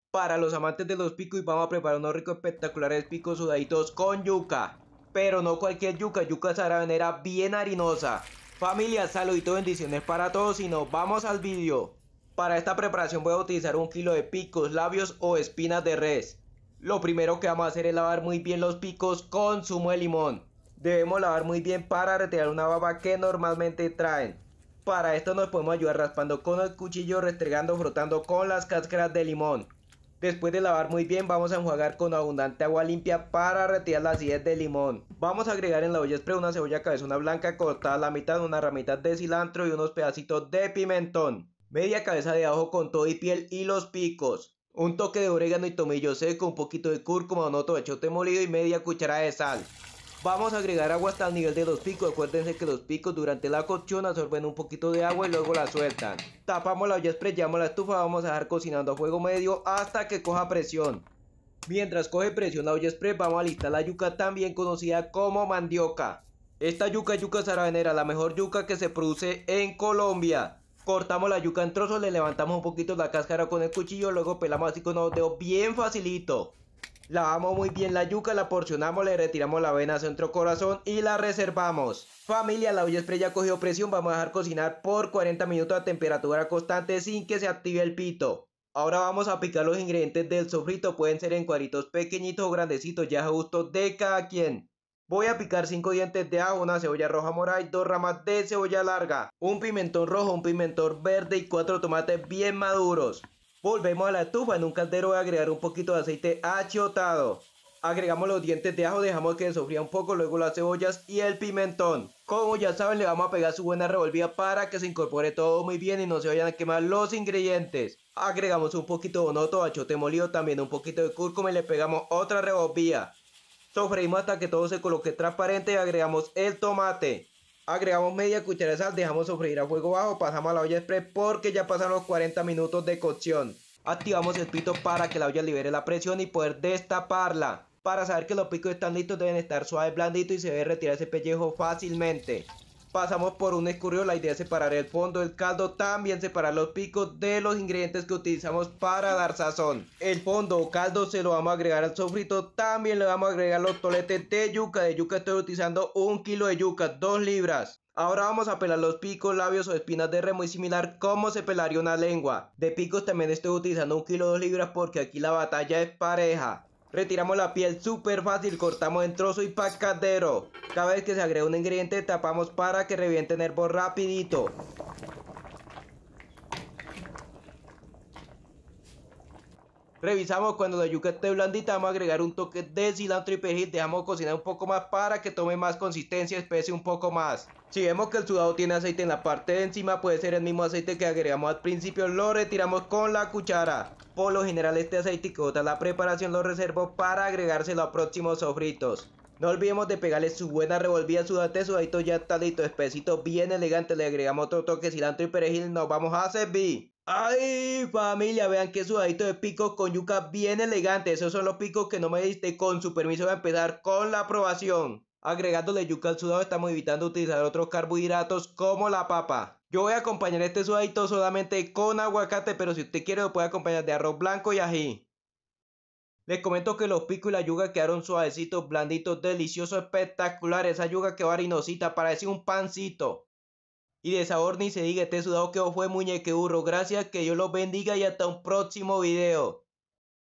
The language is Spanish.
Para los amantes de los picos, y vamos a preparar unos ricos espectaculares picos sudaditos con yuca. Pero no cualquier yuca, yuca sabanera bien harinosa. Familia, saluditos, bendiciones para todos y nos vamos al vídeo. Para esta preparación voy a utilizar 1 kilo de picos, labios o espinas de res. Lo primero que vamos a hacer es lavar muy bien los picos con zumo de limón. Debemos lavar muy bien para retirar una baba que normalmente traen. Para esto nos podemos ayudar raspando con el cuchillo, restregando, frotando con las cáscaras de limón. Después de lavar muy bien, vamos a enjuagar con abundante agua limpia para retirar la acidez del limón. Vamos a agregar en la olla spray una cebolla cabezona blanca cortada a la mitad, unas ramitas de cilantro y unos pedacitos de pimentón. Media cabeza de ajo con todo y piel y los picos. Un toque de orégano y tomillo seco, un poquito de cúrcuma, un otro de achiote molido y media cucharada de sal. Vamos a agregar agua hasta el nivel de los picos. Acuérdense que los picos durante la cocción absorben un poquito de agua y luego la sueltan. Tapamos la olla spray, llevamos la estufa, vamos a dejar cocinando a fuego medio hasta que coja presión. Mientras coge presión la olla spray, vamos a alistar la yuca, también conocida como mandioca. Esta yuca es yuca sabanera, la mejor yuca que se produce en Colombia. Cortamos la yuca en trozos, le levantamos un poquito la cáscara con el cuchillo, luego pelamos así con los dedos bien facilito. Lavamos muy bien la yuca, la porcionamos, le retiramos la vena centro corazón y la reservamos. Familia, la olla spray ya cogió presión, vamos a dejar cocinar por 40 minutos a temperatura constante sin que se active el pito. Ahora vamos a picar los ingredientes del sofrito, pueden ser en cuadritos pequeñitos o grandecitos, ya a gusto de cada quien. Voy a picar 5 dientes de ajo, una cebolla roja morada y 2 ramas de cebolla larga, un pimentón rojo, un pimentón verde y 4 tomates bien maduros. Volvemos a la estufa, en un caldero voy a agregar un poquito de aceite achotado. Agregamos los dientes de ajo, dejamos que sofría un poco, luego las cebollas y el pimentón. Como ya saben, le vamos a pegar su buena revolvida para que se incorpore todo muy bien y no se vayan a quemar los ingredientes. Agregamos un poquito de onoto, achiote molido, también un poquito de cúrcuma y le pegamos otra revolvida. Sofreímos hasta que todo se coloque transparente y agregamos el tomate. Agregamos media cuchara de sal, dejamos sofreír a fuego bajo, pasamos a la olla spray porque ya pasaron los 40 minutos de cocción. Activamos el pito para que la olla libere la presión y poder destaparla. Para saber que los picos están listos deben estar suaves, blanditos y se debe retirar ese pellejo fácilmente. Pasamos por un escurrido, la idea es separar el fondo del caldo, también separar los picos de los ingredientes que utilizamos para dar sazón. El fondo o caldo se lo vamos a agregar al sofrito, también le vamos a agregar los toletes de yuca. De yuca estoy utilizando 1 kilo de yuca, 2 libras. Ahora vamos a pelar los picos, labios o espinas de res, muy similar como se pelaría una lengua. De picos también estoy utilizando 1 kilo 2 libras porque aquí la batalla es pareja. Retiramos la piel súper fácil, cortamos en trozo y pacadero. Cada vez que se agrega un ingrediente tapamos para que reviente el hervor rapidito. Revisamos cuando la yuca esté blandita, vamos a agregar un toque de cilantro y perejil, dejamos cocinar un poco más para que tome más consistencia, espese un poco más. Si vemos que el sudado tiene aceite en la parte de encima, puede ser el mismo aceite que agregamos al principio, lo retiramos con la cuchara. Por lo general este aceite que bota la preparación lo reservo para agregárselo a próximos sofritos. No olvidemos de pegarle su buena revolvida, sudadito ya está listo, espesito, bien elegante, le agregamos otro toque de cilantro y perejil, nos vamos a servir. ¡Ay, familia! Vean qué sudadito de picos con yuca bien elegante. Esos son los picos que no me diste. Con su permiso voy a empezar con la aprobación. Agregándole yuca al sudado estamos evitando utilizar otros carbohidratos como la papa. Yo voy a acompañar este sudadito solamente con aguacate, pero si usted quiere lo puede acompañar de arroz blanco y ají. Les comento que los picos y la yuca quedaron suavecitos, blanditos, deliciosos, espectaculares. Esa yuca quedó harinosita, parece un pancito. Y de sabor ni se diga, este sudado que fue muñeque burro. Gracias, que Dios los bendiga y hasta un próximo video.